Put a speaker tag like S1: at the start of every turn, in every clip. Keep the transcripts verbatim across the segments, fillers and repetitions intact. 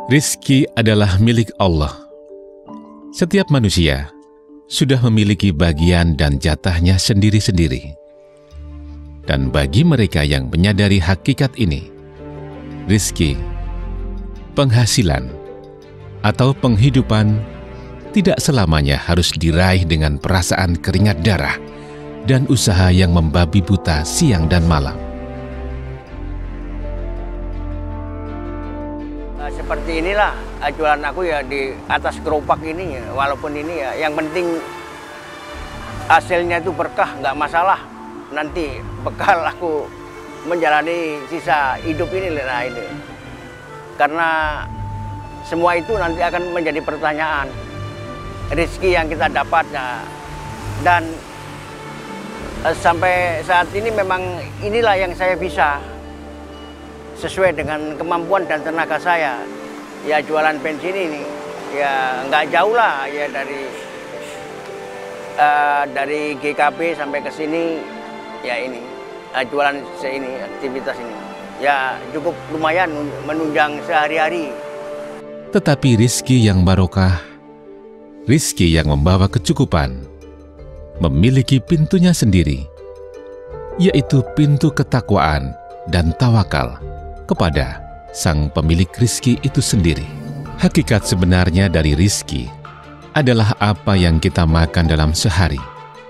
S1: Rizki adalah milik Allah. Setiap manusia sudah memiliki bagian dan jatahnya sendiri-sendiri. Dan bagi mereka yang menyadari hakikat ini, rizki, penghasilan, atau penghidupan tidak selamanya harus diraih dengan perasaan keringat darah dan usaha yang membabi buta siang dan malam.
S2: Seperti inilah jualan aku ya di atas gerobak ini ya, walaupun ini ya yang penting hasilnya itu berkah, nggak masalah. Nanti bekal aku menjalani sisa hidup ini lah ini. Karena semua itu nanti akan menjadi pertanyaan. Rezeki yang kita dapat ya, dan eh, sampai saat ini memang inilah yang saya bisa sesuai dengan kemampuan dan tenaga saya. Ya jualan bensin ini ya nggak jauh lah ya dari uh, dari G K B sampai ke sini ya ini uh, jualan seini aktivitas ini ya cukup lumayan menunjang sehari-hari.
S1: Tetapi rizki yang barokah, rizki yang membawa kecukupan, memiliki pintunya sendiri, yaitu pintu ketakwaan dan tawakal kepada sang pemilik rizki itu sendiri. Hakikat sebenarnya dari rizki adalah apa yang kita makan dalam sehari,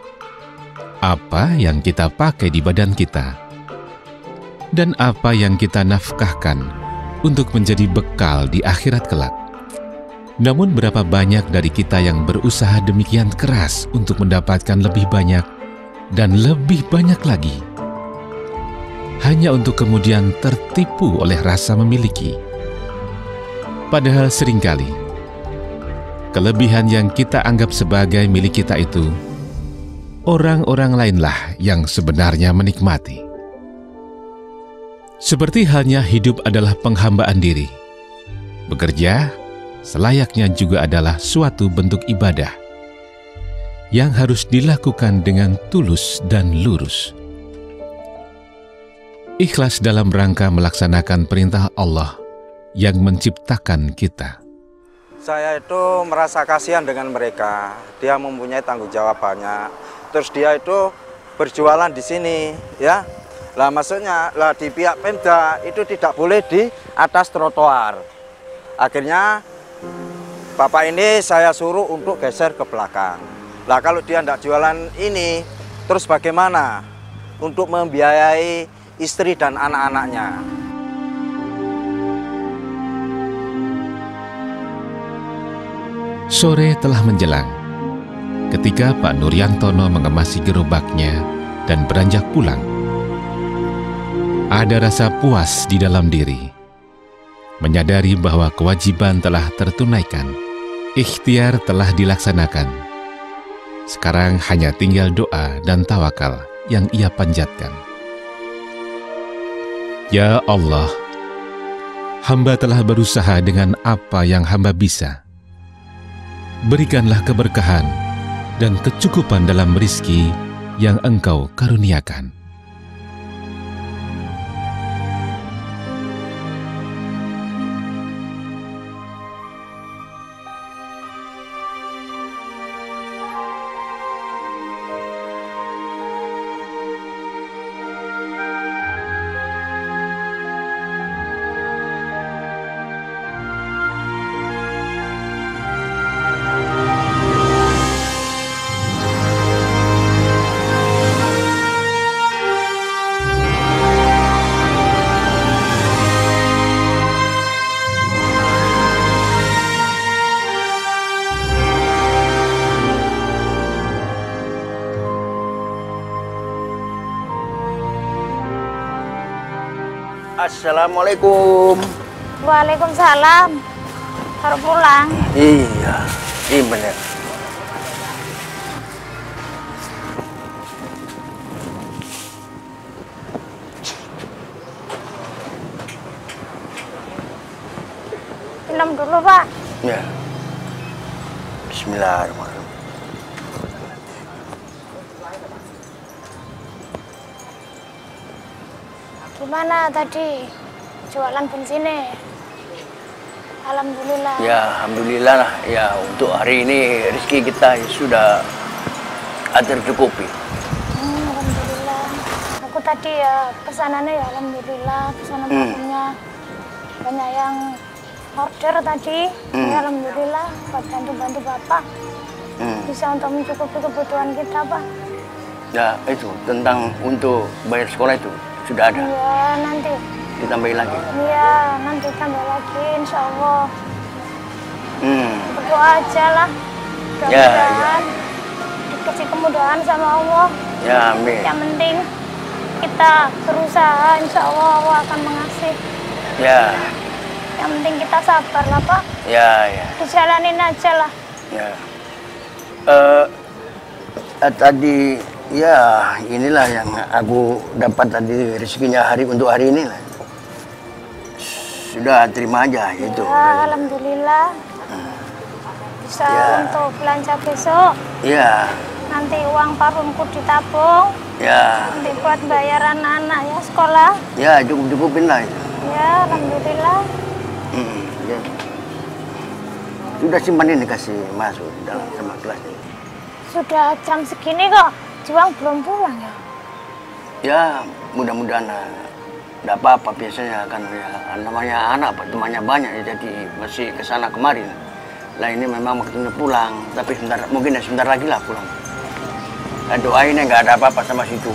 S1: apa yang kita pakai di badan kita, dan apa yang kita nafkahkan untuk menjadi bekal di akhirat kelak. Namun berapa banyak dari kita yang berusaha demikian keras untuk mendapatkan lebih banyak dan lebih banyak lagi, hanya untuk kemudian tertipu oleh rasa memiliki. Padahal seringkali, kelebihan yang kita anggap sebagai milik kita itu, orang-orang lainlah yang sebenarnya menikmati. Seperti halnya hidup adalah penghambaan diri. Bekerja, selayaknya juga adalah suatu bentuk ibadah yang harus dilakukan dengan tulus dan lurus. Ikhlas dalam rangka melaksanakan perintah Allah yang menciptakan kita.
S3: Saya itu merasa kasihan dengan mereka. Dia mempunyai tanggung jawab banyak. Terus dia itu berjualan di sini, ya. Lah maksudnya lah di pihak Pemda itu tidak boleh di atas trotoar. Akhirnya Bapak ini saya suruh untuk geser ke belakang. Lah kalau dia tidak jualan ini, terus bagaimana untuk membiayai istri dan anak-anaknya?
S1: Sore telah menjelang ketika Pak Nuryantono mengemasi gerobaknya dan beranjak pulang. Ada rasa puas di dalam diri, menyadari bahwa kewajiban telah tertunaikan, ikhtiar telah dilaksanakan. Sekarang hanya tinggal doa dan tawakal yang ia panjatkan. Ya Allah, hamba telah berusaha dengan apa yang hamba bisa. Berikanlah keberkahan dan kecukupan dalam rizki yang Engkau karuniakan.
S2: Assalamualaikum.
S4: Waalaikumsalam. Baru pulang.
S2: Iya, iya bener.
S4: Minum dulu, Pak.
S2: Ya. Bismillahirrahmanirrahim.
S4: Gimana tadi jualan bensinnya? Alhamdulillah.
S2: Ya, alhamdulillah lah. Ya, untuk hari ini rezeki kita sudah tercukupi.
S4: Hmm, alhamdulillah. Aku tadi ya pesanannya ya alhamdulillah, pesanan
S2: Hmm.
S4: makannya banyak yang order tadi.
S2: Hmm.
S4: Ya, alhamdulillah buat bantu-bantu Bapak.
S2: Hmm.
S4: Bisa untuk mencukupi kebutuhan kita, Pak.
S2: Ya, itu tentang untuk bayar sekolah itu sudah ada.
S4: Iya, nanti.
S2: Ditambahin lagi.
S4: Iya, nanti tambah lagi insya Allah.
S2: Hmm.
S4: Berdoa aja lah.
S2: Ya,
S4: Mudah-mudahan dikasih kemudahan sama Allah.
S2: Ya, amin.
S4: Yang penting kita berusaha, insya Allah Allah akan mengasih.
S2: Ya,
S4: Yang penting kita sabar lah, Pak.
S2: ya, ya.
S4: Dijalanin aja lah.
S2: Ya. Eh, eh, tadi ya inilah yang aku dapat tadi rezekinya hari untuk hari ini lah. Sudah terima aja gitu.
S4: Ya, alhamdulillah. Bisa
S2: Ya.
S4: untuk belanja besok.
S2: Ya,
S4: Nanti uang parfumku ditabung.
S2: ya,
S4: Nanti buat bayar anak-anak ya sekolah.
S2: ya cukup cukupin lah itu.
S4: Ya, alhamdulillah.
S2: Hmm, ya. Sudah simpan ini kasih masuk dalam sama kelas ini.
S4: Sudah jam segini kok, Juang belum pulang ya?
S2: Ya, mudah-mudahan tidak apa-apa, biasanya kan ya namanya anak temannya banyak ya, jadi masih ke sana kemarin. Lah ini memang waktunya pulang, tapi sebentar mungkin ya sebentar lagi lah pulang. Nah, doainnya nggak ada apa-apa sama situ.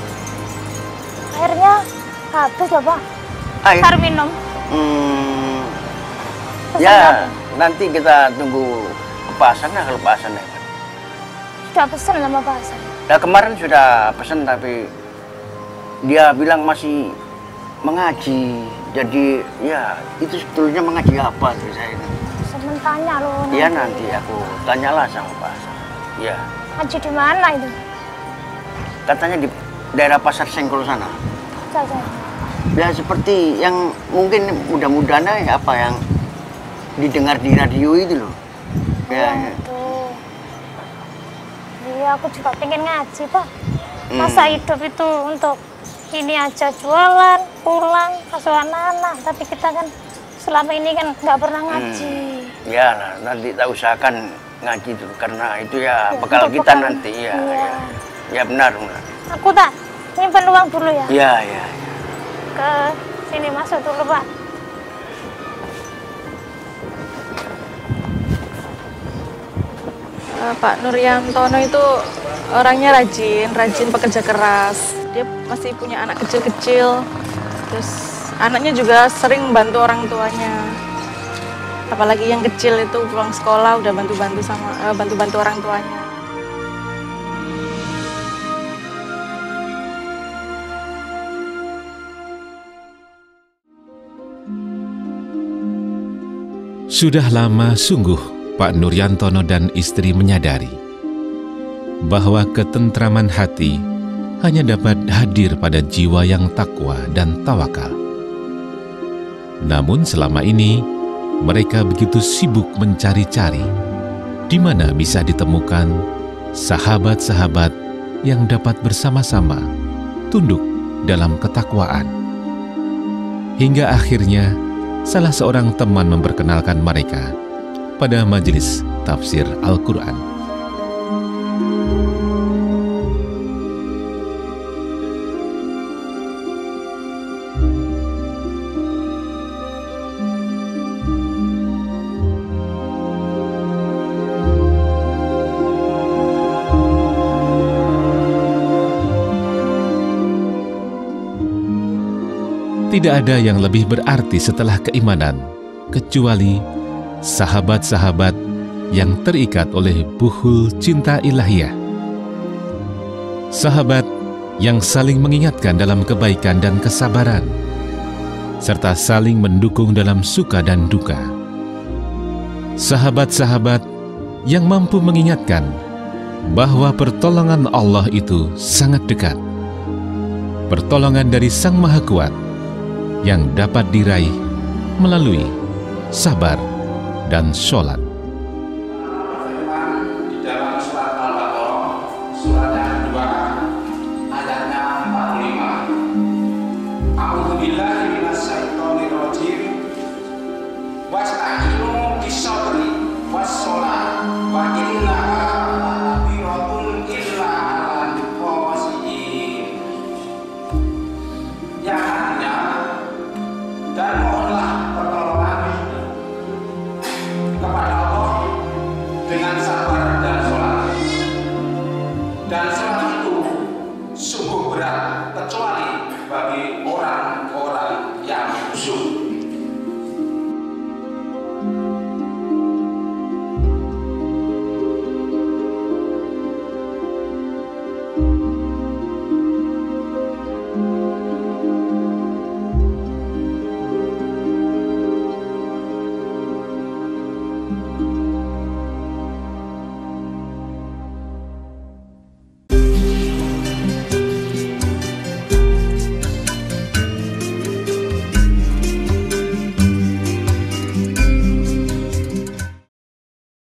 S4: Airnya habis loh, Pak.
S2: Air.
S4: Air minum.
S2: Hmm,
S4: Pesan
S2: ya
S4: apa?
S2: nanti kita tunggu ke pasar lah, kalau pasar ya.
S4: Sudah pesen sama Pak Hasan.
S2: Nah kemarin sudah pesan tapi dia bilang masih mengaji. Jadi ya itu sebetulnya mengaji apa tuh saya ini.
S4: Sementanya loh.
S2: Iya nanti aku tanyalah sama Pak Hasan. Iya.
S4: Haji di mana itu?
S2: Katanya di daerah Pasar Sengkol sana.
S4: Jajan.
S2: Ya seperti yang mungkin mudah-mudahan ya apa yang didengar di radio itu loh. Ya, ya.
S4: Itu. Iya, aku juga pengen ngaji, Pak.
S2: Hmm.
S4: Masa hidup itu untuk ini aja jualan, pulang, asuh anak-anak. Tapi kita kan selama ini kan nggak pernah ngaji.
S2: Hmm. Ya lah, nanti tak usahakan ngaji dulu karena itu ya,
S4: Ya,
S2: bekal
S4: untuk
S2: kita
S4: bekal.
S2: nanti ya,
S4: Iya.
S2: ya. Ya benar, benar.
S4: Aku tak nyimpen uang dulu ya.
S2: Ya, ya, ya.
S4: Ke sini masuk dulu, Pak.
S5: Uh, Pak Nuryantono itu orangnya rajin, rajin pekerja keras. Dia masih punya anak kecil-kecil. Terus anaknya juga sering bantu orang tuanya. Apalagi yang kecil itu pulang sekolah udah bantu-bantu sama uh, bantu-bantu orang tuanya.
S1: Sudah lama sungguh Pak Nuryantono dan istri menyadari bahwa ketentraman hati hanya dapat hadir pada jiwa yang takwa dan tawakal. Namun selama ini mereka begitu sibuk mencari-cari di mana bisa ditemukan sahabat-sahabat yang dapat bersama-sama tunduk dalam ketakwaan. Hingga akhirnya salah seorang teman memperkenalkan mereka pada majelis tafsir Al-Quran. Tidak ada yang lebih berarti setelah keimanan, kecuali sahabat-sahabat yang terikat oleh buhul cinta ilahiyah. Sahabat yang saling mengingatkan dalam kebaikan dan kesabaran, serta saling mendukung dalam suka dan duka. Sahabat-sahabat yang mampu mengingatkan bahwa pertolongan Allah itu sangat dekat. Pertolongan dari Sang Maha Kuat yang dapat diraih melalui sabar dan sholat.